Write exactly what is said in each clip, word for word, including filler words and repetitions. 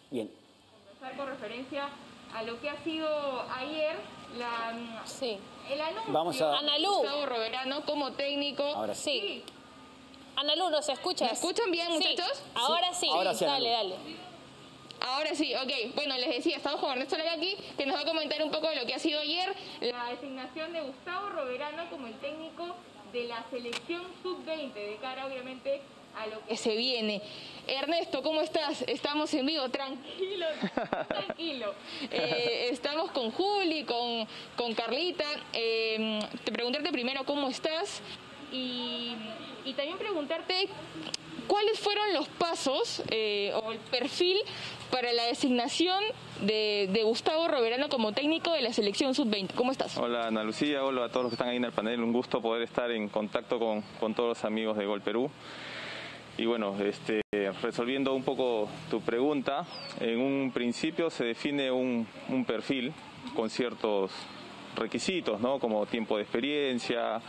Bien. Con referencia a lo que ha sido ayer la, sí. el anuncio Vamos a... de Gustavo Roverano como técnico. Ahora sí. Sí. Analu, ¿nos escuchas? ¿Me escuchan bien, muchachos? Sí. Ahora sí. Ahora sí, dale, Analu. dale. Ahora sí, ok. Bueno, les decía, estamos con Ernesto Lagaki, que nos va a comentar un poco de lo que ha sido ayer la designación de Gustavo Roverano como el técnico de la selección sub veinte, de cara obviamente a lo que se viene. Ernesto, ¿cómo estás? Estamos en vivo, tranquilo, tranquilo. Eh, estamos con Juli, con, con Carlita. Eh, te preguntarte primero cómo estás y, y también preguntarte cuáles fueron los pasos eh, o el perfil para la designación de, de Gustavo Roverano como técnico de la selección sub veinte. ¿Cómo estás? Hola Ana Lucía, hola a todos los que están ahí en el panel. Un gusto poder estar en contacto con, con todos los amigos de Gol Perú. Y bueno, este, resolviendo un poco tu pregunta, en un principio se define un, un perfil con ciertos requisitos, ¿no? Como tiempo de experiencia,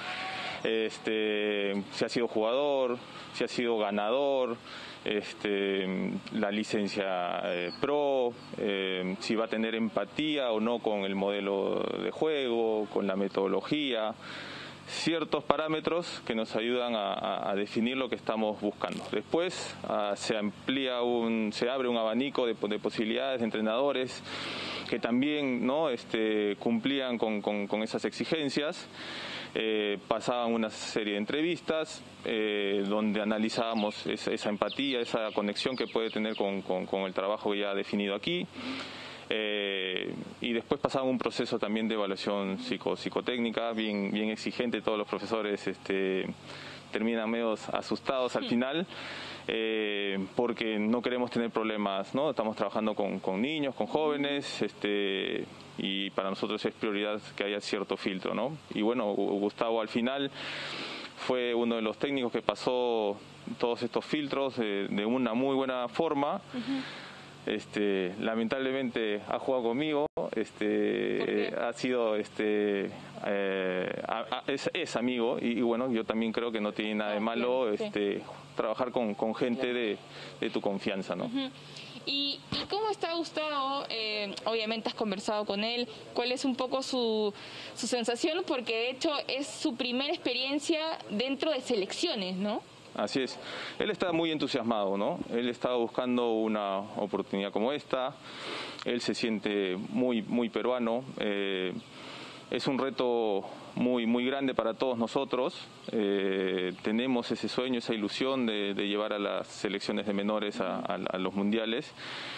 este, si ha sido jugador, si ha sido ganador, este, la licencia eh, pro, eh, si va a tener empatía o no con el modelo de juego, con la metodología. Ciertos parámetros que nos ayudan a, a, a definir lo que estamos buscando. Después uh, se amplía un, se abre un abanico de, de posibilidades de entrenadores que también, ¿no? este, cumplían con, con, con esas exigencias. Eh, pasaban una serie de entrevistas eh, donde analizábamos esa, esa empatía, esa conexión que puede tener con, con, con el trabajo ya definido aquí. Eh, y después pasaba un proceso también de evaluación psico, psicotécnica, bien, bien exigente. Todos los profesores este, terminan medio asustados al final, eh, porque no queremos tener problemas, ¿no? Estamos trabajando con, con niños, con jóvenes, este, y para nosotros es prioridad que haya cierto filtro, ¿no? Y bueno, Gustavo al final fue uno de los técnicos que pasó todos estos filtros de, de una muy buena forma. Uh-huh. Este, lamentablemente ha jugado conmigo, este, ha sido, este, eh, a, a, es, es amigo y, y bueno, yo también creo que no tiene nada de malo este, trabajar con, con gente de, de tu confianza, ¿no? Uh-huh. ¿Y, ¿Y cómo está Gustavo? Eh, obviamente has conversado con él. ¿Cuál es un poco su, su sensación? Porque de hecho es su primera experiencia dentro de selecciones, ¿no? Así es. Él está muy entusiasmado, ¿no? Él estaba buscando una oportunidad como esta. Él se siente muy, muy peruano. Eh, es un reto muy, muy grande para todos nosotros. Eh, tenemos ese sueño, esa ilusión de, de llevar a las selecciones de menores a, a, a los mundiales.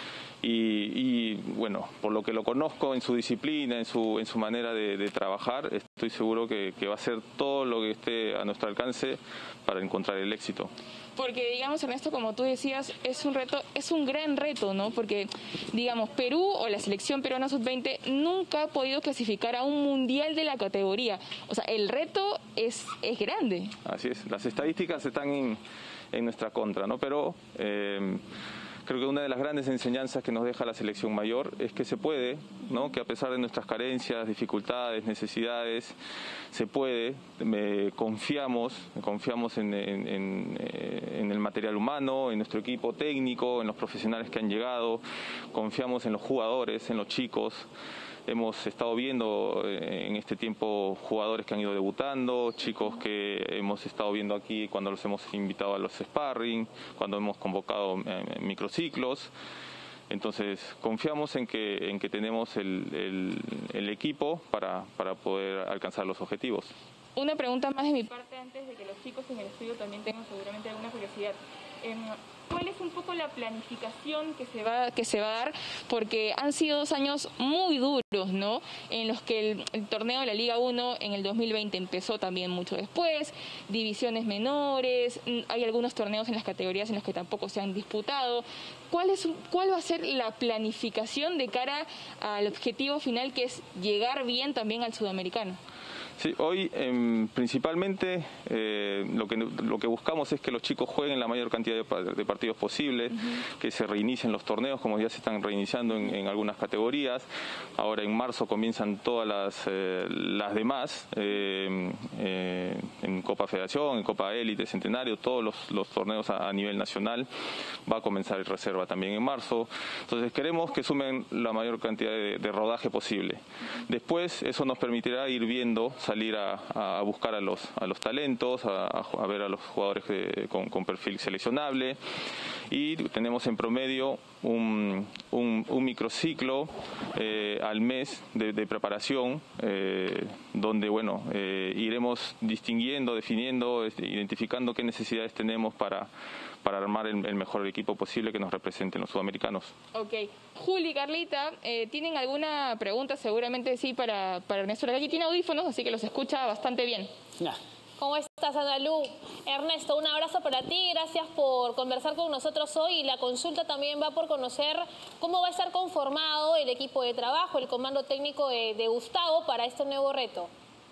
Y, y bueno, por lo que lo conozco en su disciplina, en su, en su manera de, de trabajar, estoy seguro que, que va a hacer todo lo que esté a nuestro alcance para encontrar el éxito. Porque, digamos, Ernesto, como tú decías, es un reto, es un gran reto, ¿no? Porque, digamos, Perú o la selección peruana sub veinte nunca ha podido clasificar a un mundial de la categoría. O sea, el reto es, es grande. Así es, las estadísticas están en, en nuestra contra, ¿no? Pero eh, creo que una de las grandes enseñanzas que nos deja la selección mayor es que se puede, ¿no? Que a pesar de nuestras carencias, dificultades, necesidades, se puede. Eh, confiamos, confiamos en, en, en, en el material humano, en nuestro equipo técnico, en los profesionales que han llegado, confiamos en los jugadores, en los chicos. Hemos estado viendo en este tiempo jugadores que han ido debutando, chicos que hemos estado viendo aquí cuando los hemos invitado a los sparring, cuando hemos convocado en microciclos. Entonces confiamos en que, en que tenemos el, el, el equipo para, para poder alcanzar los objetivos. Una pregunta más de mi parte antes de que los chicos en el estudio también tengan seguramente alguna curiosidad. ¿Cuál es un poco la planificación que se va que se va a dar? Porque han sido dos años muy duros, ¿no? En los que el, el torneo de la Liga uno en el dos mil veinte empezó también mucho después, divisiones menores, hay algunos torneos en las categorías en los que tampoco se han disputado. ¿Cuál es cuál va a ser la planificación de cara al objetivo final, que es llegar bien también al sudamericano? Sí, hoy eh, principalmente eh, lo, que, lo que buscamos es que los chicos jueguen la mayor cantidad de, de partidos posibles, uh-huh. que se reinicien los torneos, como ya se están reiniciando en, en algunas categorías. Ahora en marzo comienzan todas las, eh, las demás, eh, eh, en Copa Federación, en Copa Élite, Centenario, todos los, los torneos a, a nivel nacional. Va a comenzar el reserva también en marzo. Entonces queremos que sumen la mayor cantidad de, de rodaje posible. Después eso nos permitirá ir viendo, salir a, a buscar a los, a los talentos, a, a ver a los jugadores que, con, con perfil seleccionable, y tenemos en promedio un, un, un microciclo eh, al mes de, de preparación, eh, donde bueno eh, iremos distinguiendo, definiendo, identificando qué necesidades tenemos para, para armar el, el mejor equipo posible que nos represente en los sudamericanos. Ok. Juli, Carlita, eh, ¿tienen alguna pregunta? Seguramente sí para, para Ernesto. Aquí tiene audífonos, así que los escucha bastante bien. Nah. ¿Cómo estás, Analu? Ernesto, un abrazo para ti. Gracias por conversar con nosotros hoy. Y la consulta también va por conocer cómo va a estar conformado el equipo de trabajo, el comando técnico de, de Gustavo para este nuevo reto.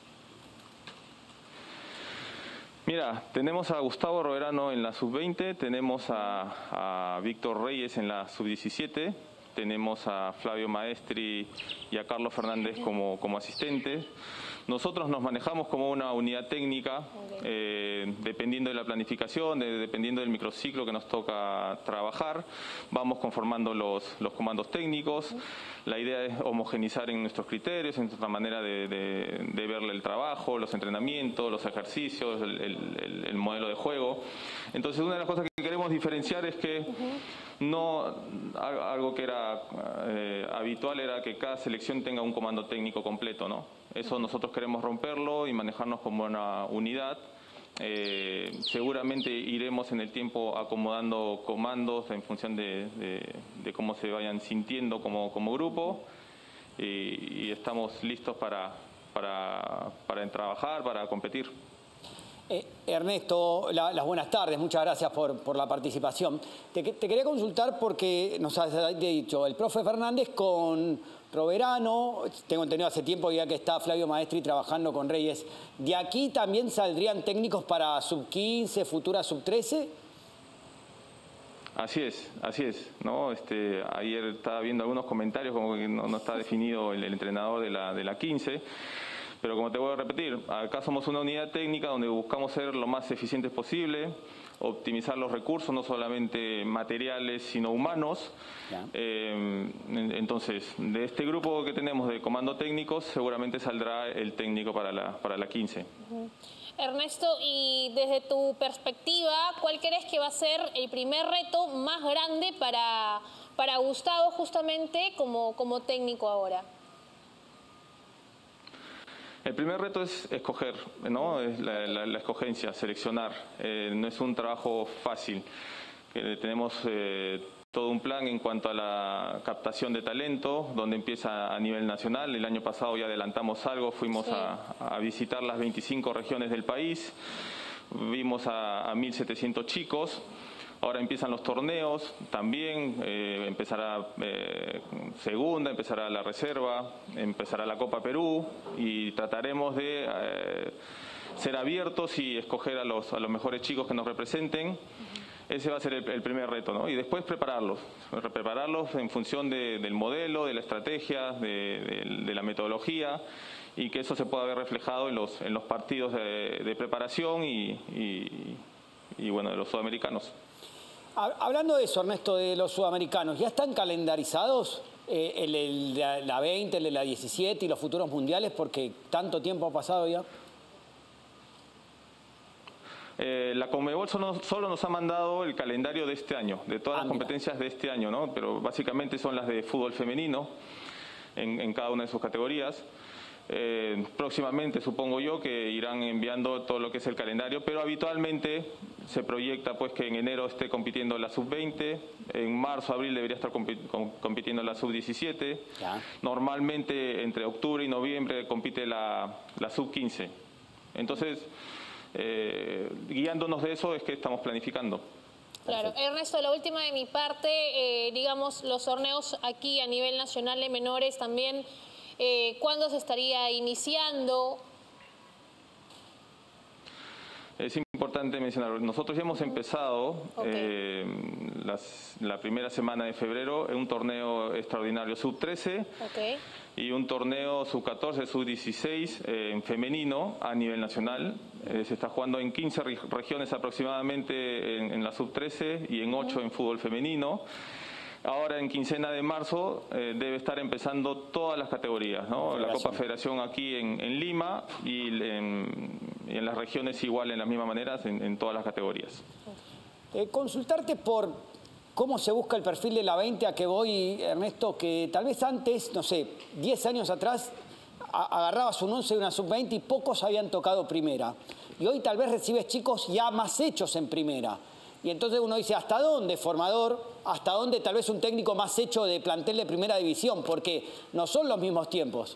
Mira, tenemos a Gustavo Roverano en la sub veinte, tenemos a, a Víctor Reyes en la sub diecisiete, tenemos a Flavio Maestri y a Carlos Fernández como, como asistentes. Nosotros nos manejamos como una unidad técnica, eh, dependiendo de la planificación, de, dependiendo del microciclo que nos toca trabajar, vamos conformando los, los comandos técnicos. La idea es homogenizar en nuestros criterios, en nuestra manera de, de, de verle el trabajo, los entrenamientos, los ejercicios, el, el, el modelo de juego. Entonces, una de las cosas que queremos diferenciar es que no, algo que era eh, habitual era que cada selección tenga un comando técnico completo, ¿no? Eso nosotros queremos romperlo y manejarnos como una unidad. Eh, seguramente iremos en el tiempo acomodando comandos en función de, de, de cómo se vayan sintiendo como, como grupo, y, y estamos listos para, para, para trabajar, para competir. Eh, Ernesto, la, las buenas tardes, muchas gracias por, por la participación. Te, te quería consultar porque nos has dicho el profe Fernández con Roverano, tengo entendido hace tiempo ya que está Flavio Maestri trabajando con Reyes. ¿De aquí también saldrían técnicos para sub quince, futura sub trece? Así es, así es, ¿no? Este, ayer estaba viendo algunos comentarios como que no, no está definido el, el entrenador de la, de la quince. Pero como te voy a repetir, acá somos una unidad técnica donde buscamos ser lo más eficientes posible, optimizar los recursos, no solamente materiales, sino humanos. Eh, entonces, de este grupo que tenemos de comando técnicos, seguramente saldrá el técnico para la, para la quince. Uh-huh. Ernesto, y desde tu perspectiva, ¿cuál crees que va a ser el primer reto más grande para, para Gustavo justamente como, como técnico ahora? El primer reto es escoger, ¿no? Es la, la, la escogencia, seleccionar. Eh, no es un trabajo fácil. Eh, tenemos eh, todo un plan en cuanto a la captación de talento, donde empieza a nivel nacional. El año pasado ya adelantamos algo, fuimos sí. a, a visitar las veinticinco regiones del país, vimos a, a mil setecientos chicos. Ahora empiezan los torneos, también eh, empezará eh, segunda, empezará la reserva, empezará la Copa Perú, y trataremos de eh, ser abiertos y escoger a los, a los mejores chicos que nos representen. Ese va a ser el, el primer reto, ¿no? Y después prepararlos, prepararlos en función de, del modelo, de la estrategia, de, de, de la metodología, y que eso se pueda ver reflejado en los, en los partidos de, de preparación y, y, y bueno, de los sudamericanos. Hablando de eso, Ernesto, de los sudamericanos, ¿ya están calendarizados eh, el, el, la, la veinte, el de la diecisiete y los futuros mundiales? Porque tanto tiempo ha pasado ya. Eh, la Conmebol solo, solo nos ha mandado el calendario de este año, de todas ah, las competencias mira. de este año, ¿no? Pero básicamente son las de fútbol femenino en, en cada una de sus categorías. Eh, próximamente supongo yo que irán enviando todo lo que es el calendario, pero habitualmente se proyecta pues que en enero esté compitiendo la sub veinte, en marzo, abril debería estar compitiendo la sub diecisiete, ya. Normalmente entre octubre y noviembre compite la, la sub quince. Entonces, eh, guiándonos de eso es que estamos planificando. Claro. Ernesto, la última de mi parte, eh, digamos, los torneos aquí a nivel nacional de menores también, Eh, ¿cuándo se estaría iniciando? Es importante mencionar, nosotros ya hemos empezado Okay. eh, las, la primera semana de febrero en un torneo extraordinario sub trece Okay. y un torneo sub catorce, sub dieciséis eh, en femenino a nivel nacional. Eh, se está jugando en quince regiones aproximadamente en, en la sub trece y en ocho en fútbol femenino. Ahora en quincena de marzo eh, debe estar empezando todas las categorías, ¿no? La Copa Federación aquí en, en Lima y en, y en las regiones igual en las mismas maneras en, en todas las categorías. Eh, consultarte por cómo se busca el perfil de la veinte a que voy, Ernesto, que tal vez antes, no sé, diez años atrás a, agarrabas un once y una sub veinte y pocos habían tocado primera. Y hoy tal vez recibes chicos ya más hechos en primera. Y entonces uno dice, ¿hasta dónde formador? ¿Hasta dónde tal vez un técnico más hecho de plantel de primera división? Porque no son los mismos tiempos.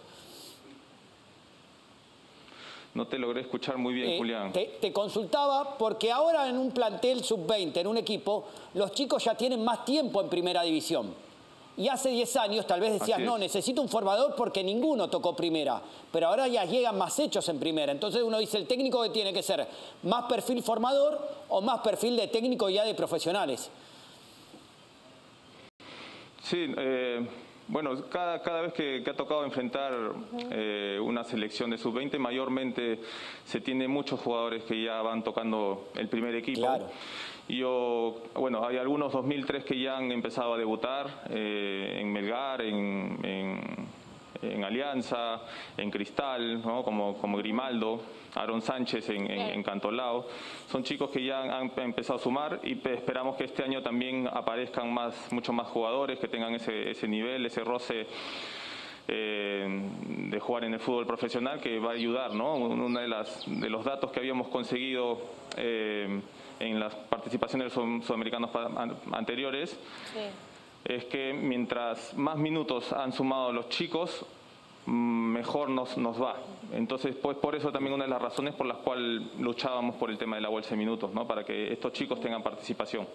No te logré escuchar muy bien, Eh, Julián. Te, te consultaba porque ahora en un plantel sub veinte, en un equipo, los chicos ya tienen más tiempo en primera división. Y hace diez años tal vez decías, no, necesito un formador porque ninguno tocó primera. Pero ahora ya llegan más hechos en primera. Entonces uno dice, el técnico que tiene que ser más perfil formador o más perfil de técnico ya de profesionales. Sí, eh, bueno, cada, cada vez que, que ha tocado enfrentar eh, una selección de sub veinte, mayormente se tiene muchos jugadores que ya van tocando el primer equipo. Claro. Yo, bueno, hay algunos dos mil tres que ya han empezado a debutar eh, en Melgar, en, en, en Alianza, en Cristal, ¿no? como, como Grimaldo, Aaron Sánchez en, en, en Cantolao. Son chicos que ya han empezado a sumar y esperamos que este año también aparezcan más, muchos más jugadores que tengan ese, ese nivel, ese roce eh, de jugar en el fútbol profesional que va a ayudar, ¿no? Uno de, las, de los datos que habíamos conseguido eh, en las participaciones sudamericanos anteriores sí. es que mientras más minutos han sumado los chicos, mejor nos, nos va. Entonces, pues por eso también una de las razones por las cuales luchábamos por el tema de la bolsa de minutos, ¿no? Para que estos chicos tengan participación.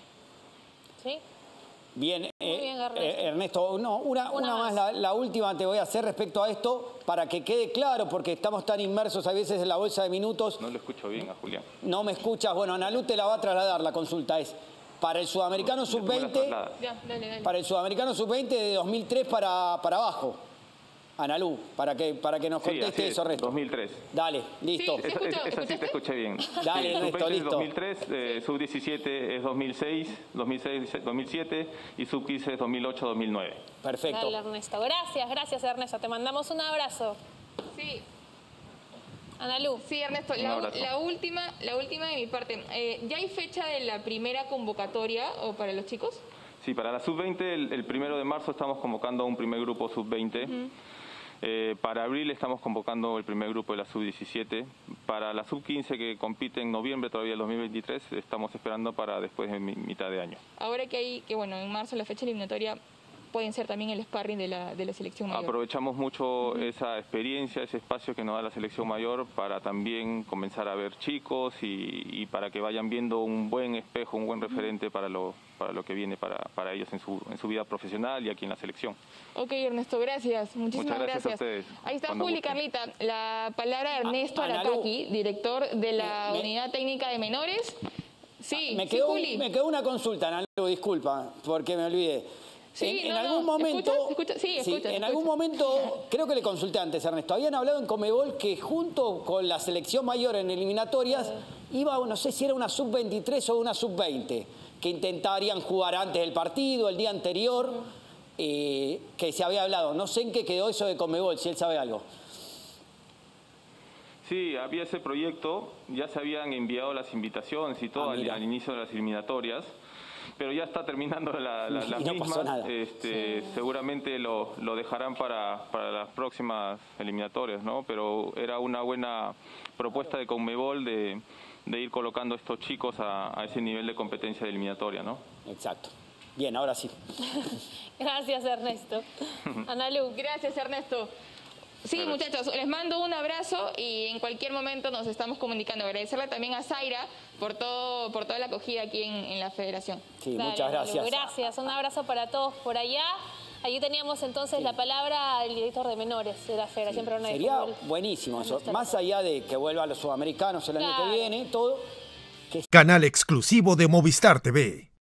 Sí. Bien, eh, bien Ernesto. Eh, Ernesto, no, una, una, una más, más la, la última te voy a hacer respecto a esto, para que quede claro, porque estamos tan inmersos a veces en la bolsa de minutos. No lo escucho bien a Julián. No me escuchas. Bueno, Analu te la va a trasladar, la consulta es, para el sudamericano sub veinte, para el sudamericano sub veinte de dos mil tres para, para abajo. Analu, para que, para que nos conteste sí, eso, Ernesto. dos mil tres. Dale, listo. Sí, esa, esa, esa sí te escuché bien. Dale, sí, Ernesto, listo. dos mil tres, eh, sub diecisiete es dos mil seis, dos mil seis, dos mil siete y sub quince es dos mil ocho, dos mil nueve. Perfecto. Dale, Ernesto. Gracias, gracias, Ernesto. Te mandamos un abrazo. Sí. Analu. Sí, Ernesto, la, la, última, la última de mi parte. Eh, ¿Ya hay fecha de la primera convocatoria o para los chicos? Sí, para la sub veinte, el, el primero de marzo estamos convocando a un primer grupo sub veinte. Uh-huh. Eh, para abril estamos convocando el primer grupo de la sub diecisiete. Para la sub quince, que compite en noviembre todavía del dos mil veintitrés, estamos esperando para después de mitad de año. Ahora que hay, que bueno, en marzo la fecha eliminatoria, pueden ser también el sparring de la, de la selección mayor. Aprovechamos mucho uh-huh. esa experiencia, ese espacio que nos da la selección mayor para también comenzar a ver chicos y, y para que vayan viendo un buen espejo, un buen referente uh-huh. para lo para lo que viene para, para ellos en su, en su vida profesional y aquí en la selección. Ok, Ernesto, gracias. Muchísimas Muchas gracias. gracias. A ustedes. Ahí está Juli, Carlita. La palabra de Ernesto Arataki, director de la me, Unidad Técnica de Menores. Sí, me quedó, sí, Juli. Me quedó una consulta, Analu, disculpa, porque me olvidé. Sí, en, no, en algún no. momento, ¿Escuchas? ¿Escuchas? Sí, sí, escuchas, en escuchas. algún momento, creo que le consulté antes, Ernesto, habían hablado en Conmebol que junto con la selección mayor en eliminatorias iba, no sé si era una sub veintitrés o una sub veinte, que intentarían jugar antes del partido, el día anterior, eh, que se había hablado. No sé en qué quedó eso de Conmebol, si él sabe algo. Sí, había ese proyecto, ya se habían enviado las invitaciones y todo ah, al, al inicio de las eliminatorias, pero ya está terminando la, la, la no misma. Pasó nada. Este, sí. Seguramente lo, lo dejarán para, para las próximas eliminatorias, ¿no? Pero era una buena propuesta de Conmebol de, de ir colocando a estos chicos a, a ese nivel de competencia de eliminatoria, ¿no? Exacto. Bien, ahora sí. Gracias, Ernesto. Analu. Gracias, Ernesto. Sí, muchachos, les mando un abrazo y en cualquier momento nos estamos comunicando. Agradecerle también a Zaira por todo, por toda la acogida aquí en, en la federación. Sí, Dale, muchas gracias. Analu, gracias, un abrazo para todos por allá. Allí teníamos entonces sí. la palabra del director de menores de la Federación sí. Peruana de Sería Fútbol. buenísimo eso, más allá de que vuelva a los sudamericanos el claro. año que viene, todo. Que... Canal exclusivo de Movistar T V.